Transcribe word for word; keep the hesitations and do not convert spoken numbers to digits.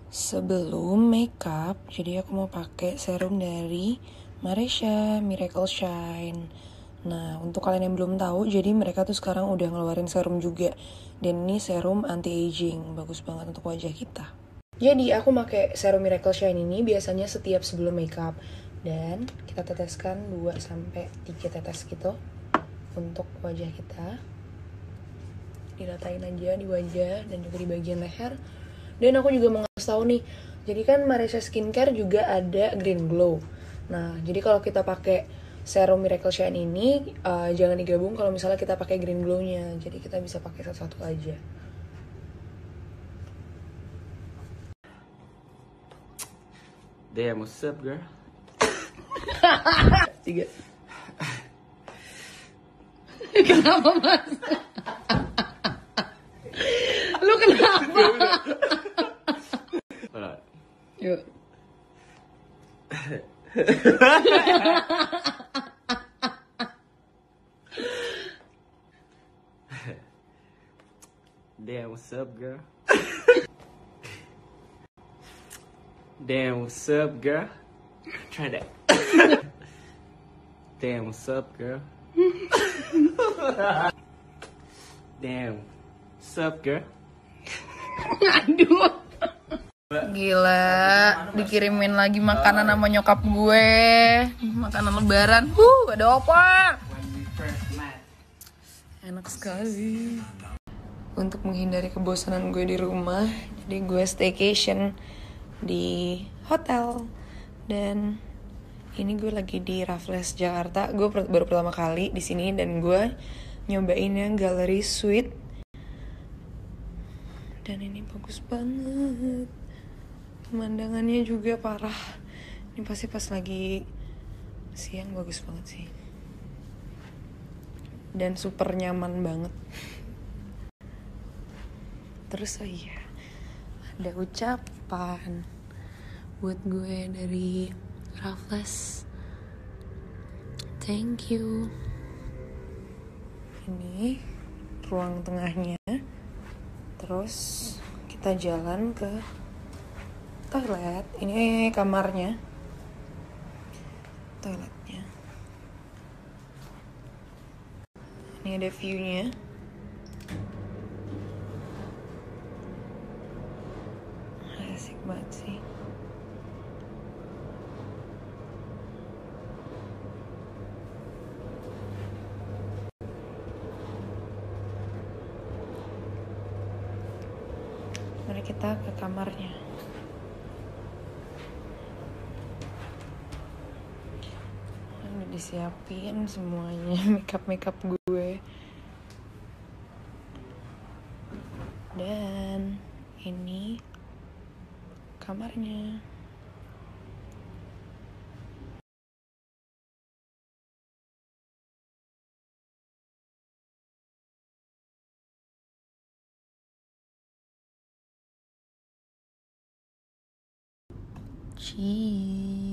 Sebelum makeup, jadi aku mau pakai serum dari Maresha Miracle Shine. Nah, untuk kalian yang belum tahu, jadi mereka tuh sekarang udah ngeluarin serum juga. Dan ini serum anti-aging, bagus banget untuk wajah kita. Jadi aku pakai serum Miracle Shine ini biasanya setiap sebelum makeup. Dan kita teteskan dua sampai tiga tetes gitu untuk wajah kita. Diratain aja di wajah dan juga di bagian leher. Dan aku juga mau ngasih tahu nih, jadi kan Maresha Skincare juga ada Green Glow. Nah, jadi kalau kita pakai serum Miracle Shine ini, uh, jangan digabung kalau misalnya kita pakai Green Glow-nya. Jadi kita bisa pakai satu-satu aja. Damn, what's up, girl? Tiga. Kenapa, Mas? Lu kenapa? Yuk. Damn, what's up, girl? Damn, what's up, girl? Try that. Damn, what's up, girl? Damn, what's up, girl? Aduh. Gila, dikirimin lagi makanan sama nyokap gue. Makanan lebaran. Huh, ada apa? Enak sekali. Untuk menghindari kebosanan gue di rumah, jadi gue staycation di hotel. Dan ini gue lagi di Raffles Jakarta. Gue baru pertama kali di sini dan gue nyobain yang Gallery Suite. Dan ini bagus banget. Pemandangannya juga parah. Ini pasti pas lagi siang bagus banget sih. Dan super nyaman banget. Terus oh iya, ada ucapan buat gue dari Raffles. Thank you. Ini ruang tengahnya. Terus kita jalan ke toilet. Ini kamarnya, toiletnya. Ini ada view-nya. Asik banget sih. Mari kita ke kamarnya. Udah disiapin semuanya, makeup makeup gue. Dan ini kamarnya. Cheese.